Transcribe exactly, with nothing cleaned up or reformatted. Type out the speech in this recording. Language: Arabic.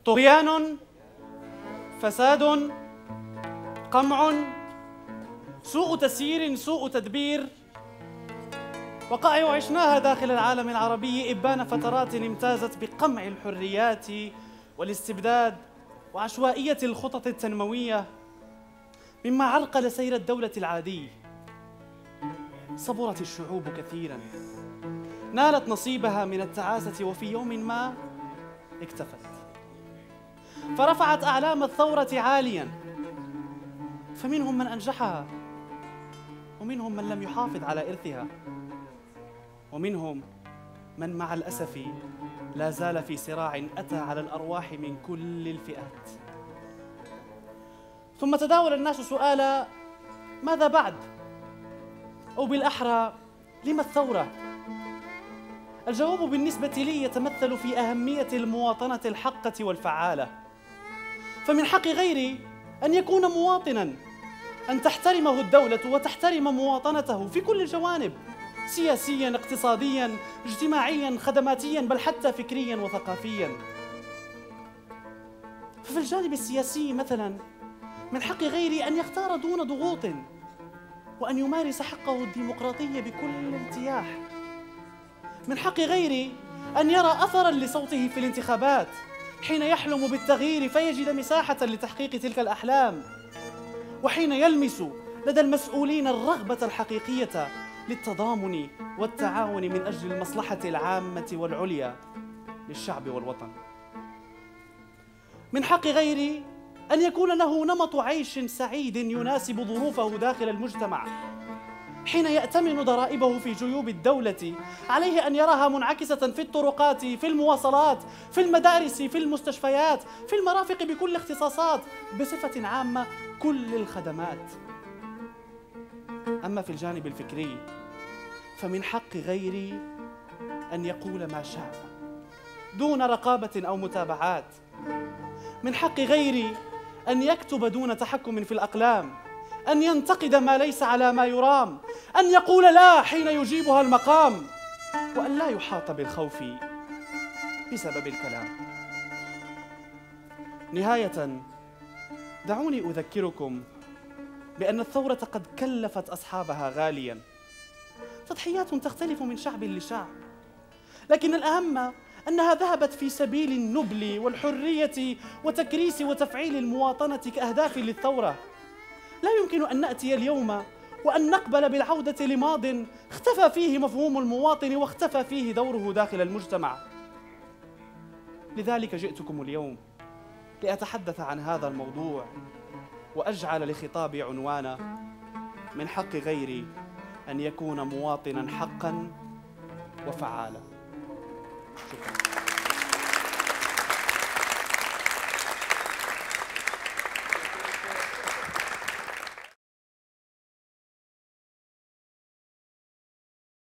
طغيان، فساد، قمع، سوء تسيير، سوء تدبير، وقائع عشناها داخل العالم العربي إبان فترات امتازت بقمع الحريات والاستبداد وعشوائية الخطط التنموية، مما عرقل سير الدولة العادي. صبرت الشعوب كثيراً، نالت نصيبها من التعاسة، وفي يوم ما اكتفت، فرفعت أعلام الثورة عالياً، فمنهم من أنجحها، ومنهم من لم يحافظ على إرثها، ومنهم من مع الأسف لا زال في صراع أتى على الأرواح من كل الفئات. ثم تداول الناس سؤال ماذا بعد؟ أو بالأحرى لما الثورة؟ الجواب بالنسبة لي يتمثل في أهمية المواطنة الحقة والفعالة. فمن حق غيري أن يكون مواطناً، أن تحترمه الدولة وتحترم مواطنته في كل الجوانب، سياسياً، اقتصادياً، اجتماعياً، خدماتياً، بل حتى فكرياً وثقافياً. ففي الجانب السياسي مثلاً من حق غيري أن يختار دون ضغوط، وأن يمارس حقه الديمقراطي بكل ارتياح. من حق غيري أن يرى أثراً لصوته في الانتخابات حين يحلم بالتغيير فيجد مساحة لتحقيق تلك الأحلام، وحين يلمس لدى المسؤولين الرغبة الحقيقية للتضامن والتعاون من أجل المصلحة العامة والعليا للشعب والوطن. من حق غيري أن يكون له نمط عيش سعيد يناسب ظروفه داخل المجتمع، حين يأتمن ضرائبه في جيوب الدولة عليه أن يراها منعكسة في الطرقات، في المواصلات، في المدارس، في المستشفيات، في المرافق بكل اختصاصات، بصفة عامة كل الخدمات. أما في الجانب الفكري فمن حق غيري أن يقول ما شاء دون رقابة أو متابعات. من حق غيري أن يكتب دون تحكم في الأقلام، أن ينتقد ما ليس على ما يرام، أن يقول لا حين يجيبها المقام، وأن لا يحاط بالخوف بسبب الكلام. نهاية، دعوني أذكركم بأن الثورة قد كلفت أصحابها غالياً، تضحيات تختلف من شعب لشعب، لكن الأهم أنها ذهبت في سبيل النبل والحرية وتكريس وتفعيل المواطنة كأهداف للثورة. لا يمكن أن نأتي اليوم وأن نقبل بالعودة لماضٍ اختفى فيه مفهوم المواطن واختفى فيه دوره داخل المجتمع. لذلك جئتكم اليوم لأتحدث عن هذا الموضوع وأجعل لخطابي عنوانا: من حق غيري أن يكون مواطناً حقاً وفعالاً. شكراً.